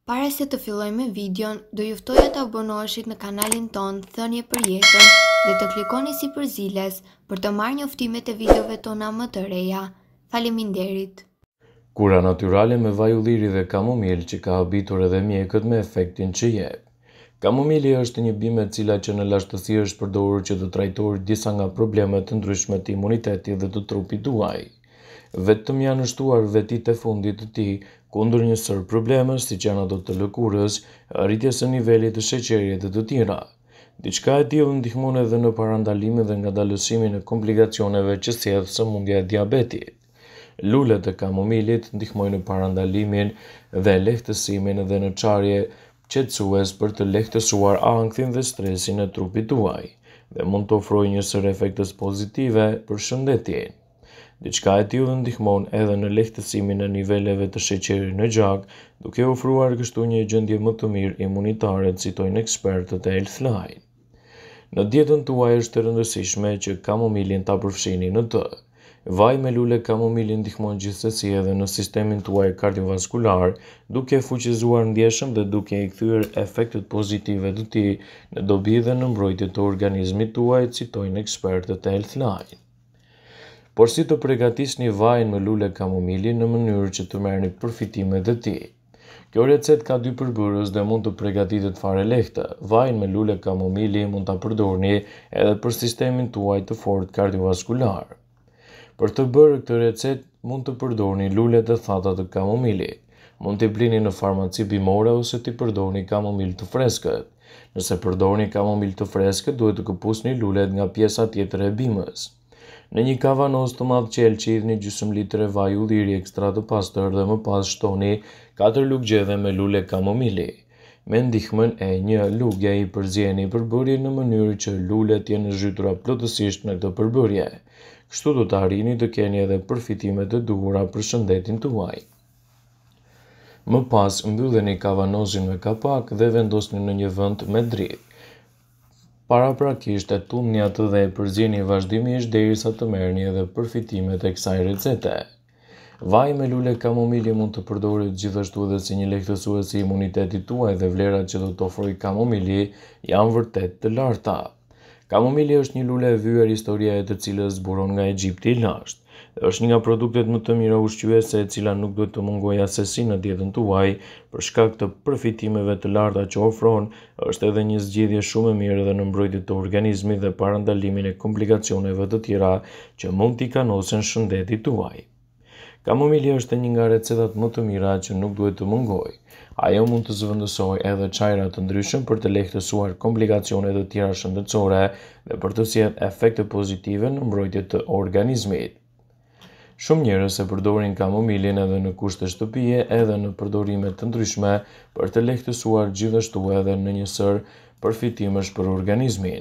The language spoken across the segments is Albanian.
Para se të fillojmë videon, do juftoja të abonoheshit në kanalin tonë Thënie për Jetën dhe të klikoni sipër ziles për të marrë njoftimet e videove tona më të reja. Faleminderit. Kura natyrale me vaj ulliri dhe kamomil që ka habitur edhe mjekët me efektin që jep. Kamomili është një bimë e cila që në lashtësi është përdorur që të trajtojë disa nga problemet të ndryshme të imunitetit dhe të trupit tuaj. Vetëm janë nështuar vetit e fundit të tij kundër një sër problemesh siç janë ato të lëkurës, rritjes së nivelit të sheqerit dhe të tjera. Diçka e tillë ndihmon edhe në parandalimin dhe ngadalësimin e komplikacioneve që sjell sëmundja e diabetit. Lulet e kamomilit ndihmojnë në parandalimin dhe lehtësimin dhe në çarje qetësues për të lehtësuar ankthin dhe stresin e trupit tuaj dhe mund të ofrojë një sër efekte pozitive për shëndetin. Diçka e tillë ndihmon edhe në lehtësimin e niveleve të sheqerit në gjak, duke ofruar kështu një gjendje më të mirë imunitare, citojnë ekspertët e Healthline. Në dietën tuaj është e rëndësishme që kamomilin ta përfshini në të. Vaj me lule kamomili ndihmon gjithsesi edhe në sistemin tuaj kardiovaskular, duke fuqizuar ndjeshëm dhe duke i kthyer efektet pozitive të tij në dobi dhe në mbrojtje të organizmit tuaj, citojnë ekspertët e Healthline. Por si të përgatisni vajin me lule kamomili në mënyrë që të merrni përfitimet e tij. Kjo recetë ka dy përbërës dhe mund të përgatitet fare lehtë. Vajin me lule kamomili mund ta përdorni edhe për sistemin tuaj të fortë kardiovaskular. Për të bërë këtë recetë mund të përdorni lulet e thata të kamomilit. Mund t'i blini në farmaci bimore ose t'i përdorni kamomil të freskët. Nëse përdorni kamomil të freskët, duhet të këpusni lulet nga pjesa tjetër e bimës. Në një kavanos të madh qelçi hidhni gjysmë litre vaj ulliri ekstra të pastër dhe më pas shtoni 4 lugë gjedhe me lule kamomili. Me ndihmën e një lugje i përzieni përbërjen në mënyrë që lulet jenë zhytura plotësisht në këtë përbërje. Kështu do të arrini të keni edhe përfitimet e duhura për shëndetin tuaj. Më pas mbylleni kavanosin me kapak dhe vendosni në një vend me dritë. Paraprakisht e tullni atë dhe e përzieni vazhdimisht derisa të merrni edhe përfitimet e kësaj recete. Vaji me lule kamomili mund të përdoret gjithashtu edhe si një lehtësues i imunitetit tuaj dhe vlerat që do të ofrojë kamomili janë vërtet të larta. Kamomili është një lule e vyer historia e të cilës zburon nga Egjipti i lashtë. Është një nga produktet më të mira ushqyese e cila nuk duhet të mungojë asesi në dietën tuaj për shkak të përfitimeve të larta që ofron, është edhe një zgjedhje shumë e mirë edhe në mbrojtje të organizmit dhe parandalimin e komplikacioneve të tjera që mund t'i kanosen shëndetit tuaj. Kamomili është një nga recetat më të mira që nuk duhet të mungojë. Ajo mund të zëvendësojë edhe çajra të ndryshëm për të lehtësuar komplikacione të tjera shëndetësore dhe për të sjellë efekte pozitive në mbrojtje të organizmit. Shumë njerëz e përdorin kamomilin edhe në kushte shtëpie edhe në përdorime të ndryshme për të lehtësuar gjithashtu edhe në një sër përfitimesh për organizmin.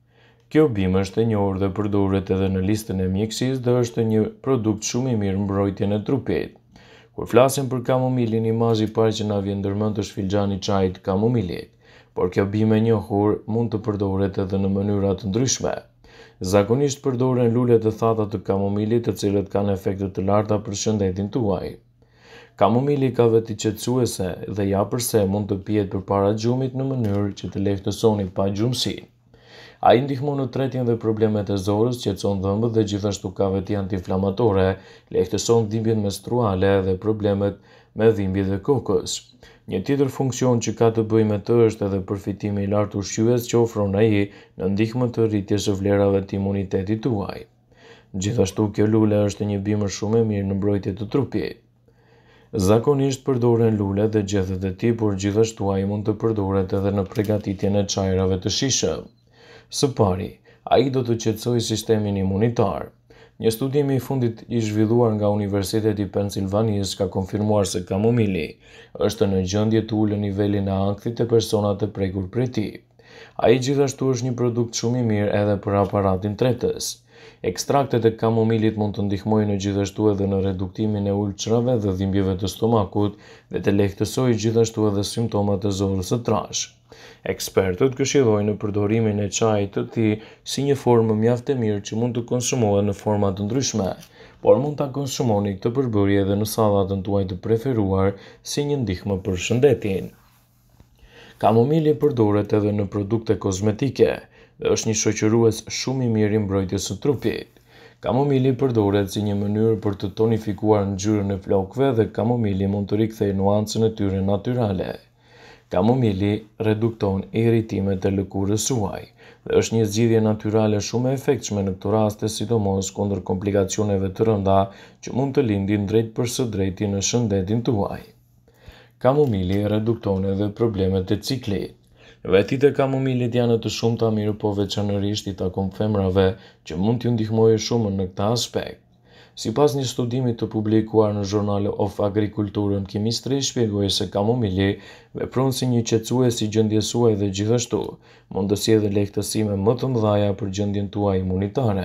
Kjo bimë është e njohur dhe përdoret edhe në listën e mjekësisë dhe është një produkt shumë i mirë mbrojtjen e trupit. Kur flasim për kamomilin, imazhi i parë që na vjen ndërmend është filxhani i çajit të kamomilit, por kjo bimë e njohur mund të përdoret edhe në mënyra të ndryshme. Zakonisht përdoren lulet e thata të kamomilit, të cilët kanë efekte të larta për shëndetin tuaj. Kamomili ka veti qetësuese dhe ja pse mund të pihet përpara gjumit në mënyrë që të lehtësoni pagjumsinë. Ai ndihmon në tretjen dhe problemet e zorës, qetëson dhëmbët dhe gjithashtu ka veti antiinflamatore, lehtëson dhimbjen menstruale dhe problemet me dhimbje të kokës. Një tjetër funksion që ka të bëjë me të është edhe përfitimi i lartë ushqyes që ofron ai në ndihmën të rritjes së vlerave të imunitetit tuaj. Gjithashtu kjo lule është një bimë shumë e mirë në mbrojtje të trupit. Zakonisht përdoren lulet dhe gjethet e tij, por gjithashtu ai mund të përdoret edhe në përgatitjen e çajrave të shijshëm. Së pari, ai do të qetësojë sistemin imunitar. Një studim i fundit i zhvilluar nga Universiteti i Pensilvanisë ka konfirmuar se kamomili është në gjendje të ulë nivelin e ankthit të personat e prekur prej tij. Ai gjithashtu është një produkt shumë i mirë edhe për aparatin tretës. Ekstraktet e kamomilit mund të ndihmojnë gjithashtu edhe në reduktimin e ulçrave dhe dhimbjeve të stomakut dhe të lehtësojë gjithashtu edhe simptomat e zorës së trashë. Ekspertët këshillojnë përdorimin e çajit të tij si një formë mjaft e mirë që mund të konsumohet në forma të ndryshme, por mund ta konsumoni këtë përbërje edhe në sallatën tuaj të preferuar si një ndihmë për shëndetin. Kamomili përdoret edhe në produkte kozmetike dhe është një shoqërues shumë i mirë i mbrojtjes së trupit. Kamomili përdoret si një mënyrë për të tonifikuar ngjyrën e flokëve dhe kamomili mund të rikthejë nuancën e tyre natyrale. Kamomili redukton irritimet e lëkurës suaj dhe është një zgjidhje natyrale shumë e efektshme në këto raste, sidomos kundër komplikacioneve të rënda që mund të lindin drejt për së drejti në shëndetin tuaj. Kamomili redukton edhe problemet e ciklit. Vetit e kamomilit janë të shumta, mirë po veçanërisht i takon femrave që mund t'ju ndihmojë shumë në këtë aspekt. Sipas një studimi të publikuar në Journal of Agriculture, kimistri shpjegoi se kamomili vepron si një qetësues i gjendjes suaj dhe gjithashtu mund të sjellë lehtësime më të mëdha për gjendjen tuaj imunitare.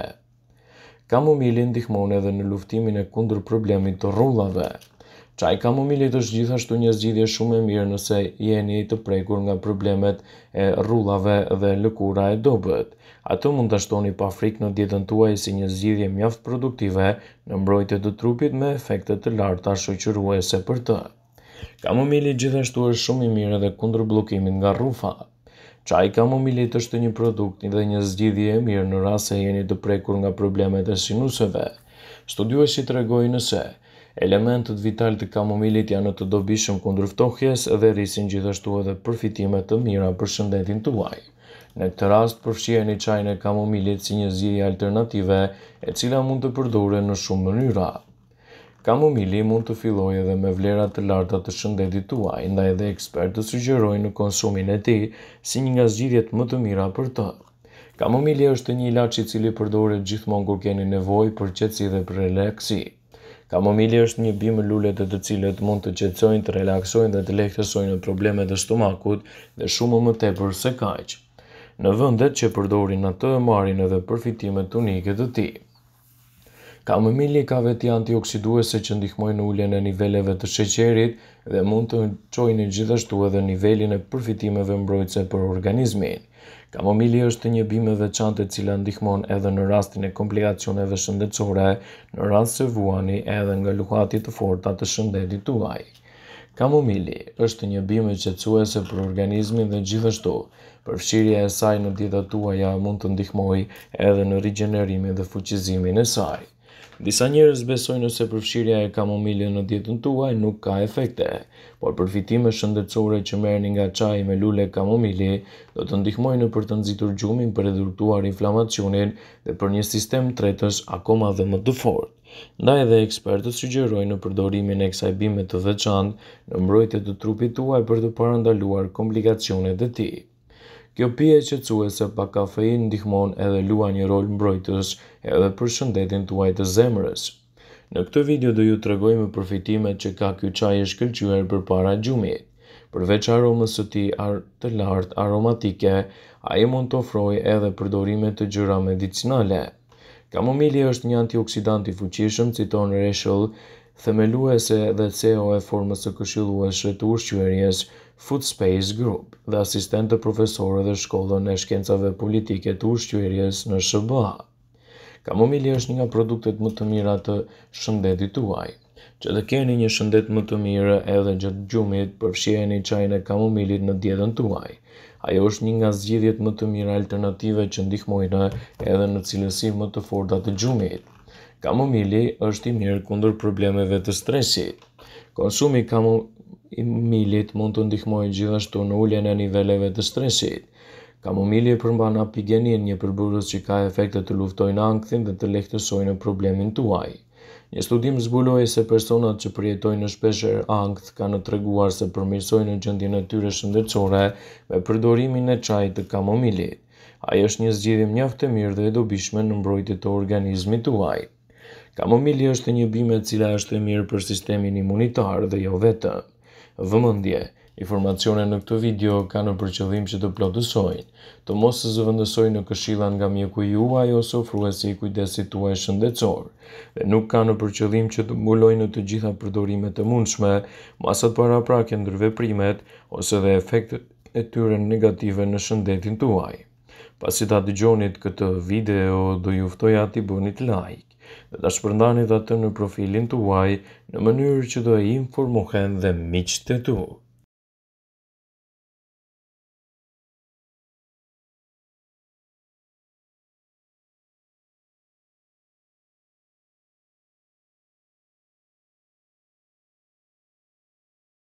Kamomili ndihmon edhe në luftimin e kundër problemit të rrullave. Çaji i kamomilit është gjithashtu një zgjidhje shumë e mirë nëse jeni të prekur nga problemet e rrullave dhe lëkura e dobët. Atë mund ta shtoni pa frikë në dietën tuaj si një zgjidhje mjaft produktive në mbrojtje të trupit me efekte të larta shoqëruese për të. Kamomili gjithashtu është shumë i mirë edhe kundër bllokimit nga rrufa. Çaji i kamomilit është një produkt dhe një zgjidhje e mirë në rast se jeni të prekur nga problemet e sinuseve. Studiuesit tregojnë se elementët vital të kamomilit janë të dobishëm kundër ftohjes dhe rrisin gjithashtu edhe përfitime të mira për shëndetin tuaj. Në këtë rast përfshiheni çajin e kamomilit si një zgjidhje alternative e cila mund të përdoret në shumë mënyra. Kamomili mund të fillojë edhe me vlera të larta të shëndetit tuaj, ndaj edhe ekspertët sugjerojnë në konsumin e tij si një nga zgjidhjet më të mira për të. Kamomili është një ilaç i cili përdoret gjithmonë kur keni nevojë për qetësi dhe për relaksi. Kamomili është një bimë lule të cilët mund të qetësojnë, të relaksojnë dhe të lehtësojnë problemet e stomakut dhe shumë më tepër se kaq. Në vendet që përdorin atë, marrin edhe përfitimet unike të tij. Kamomili ka veti antioksiduese që ndihmojnë në uljen e niveleve të sheqerit dhe mund të çojnë gjithashtu edhe nivelin e përfitimeve mbrojtëse për organizmin. Kamomili është një bimë e veçantë e cila ndihmon edhe në rastin e komplikacioneve shëndetësore, në rast se vuani edhe nga luhati të forta të shëndetit tuaj. Kamomili është një bimë qetësuese për organizmin dhe gjithashtu përfshirja e saj në dietat tuaja mund të ndihmojë edhe në rigjenerimin dhe fuqizimin e saj. Disa njerëz besojnë se përfshirja e kamomilit në dietën tuaj nuk ka efekte, por përfitimet shëndetësore që merrni nga çaji me lule kamomili do të ndihmojnë për të nxitur gjumin, për reduktuar inflamacionin dhe për një sistem tretësh akoma dhe më të fortë. Ndaj edhe ekspertët sugjerojnë përdorimin e kësaj bime të veçantë në mbrojtje të trupit tuaj për të parandaluar komplikacionet e tij. Kjo pije qetësuese pa kafeinë ndihmon edhe luan një rol mbrojtës edhe për shëndetin tuaj të zemrës. Në këtë video do ju tregoj më përfitimet që ka ky çaj i shkëlqyer përpara gjumit. Përveç aromës së tij të lartë aromatike, ai mund të ofrojë edhe përdorime të gjëra medicinale. Kamomili është një antioksidant i fuqishëm, citon rreshull themeluese dhe CEO e formës së këshilluese të ushqyerjes Food Space Group dhe asistent të profesorë dhe shkollën e shkencave politike të ushqyerjes në SBA. Kamomili është një nga produktet më të mira të shëndetit tuaj. Që të keni një shëndet më të mirë edhe gjatë gjumit, përfshiheni çajin e kamomilit në dietën tuaj. Ajo është një nga zgjidhjet më të mira alternative që ndihmojnë edhe në cilësi më të forta të gjumit. Kamomili është i mirë kundër problemeve të stresit. Konsumi i kamomilit mund të ndihmojë gjithashtu në uljen e niveleve të stresit. Kamomili përmban apigenin, një përbërës që ka efekte të luftojnë ankthin dhe të lehtësojnë problemin tuaj. Një studim zbuloi se personat që përjetojnë shpeshherë ankth kanë treguar se përmirësojnë gjendjen e tyre shëndetësore me përdorimin e çajit të kamomilit. Ai është një zgjidhje mjaft e mirë dhe e dobishme në mbrojtje të organizmit tuaj. Kamomili është një bimë e cila është e mirë për sistemin imunitar dhe jo vetëm. Vëmendje, Informacionet në këtë video kanë për qëllim që të plotësojnë, të mos zëvendësojnë në këshilla nga mjeku juaj ose ofruesi i kujdesit tuaj shëndetësor, dhe nuk kanë për qëllim që të mbulojnë të gjitha përdorimet e mundshme, masat paraprakje ndër veprimet ose dhe efektet e tyre negative në shëndetin tuaj. Pasi ta dëgjonit këtë video, do ju ftoja t'i bënit like dhe ta shpërndanit atë në profilin tuaj në mënyrë që do informohen dhe miqtë e tu.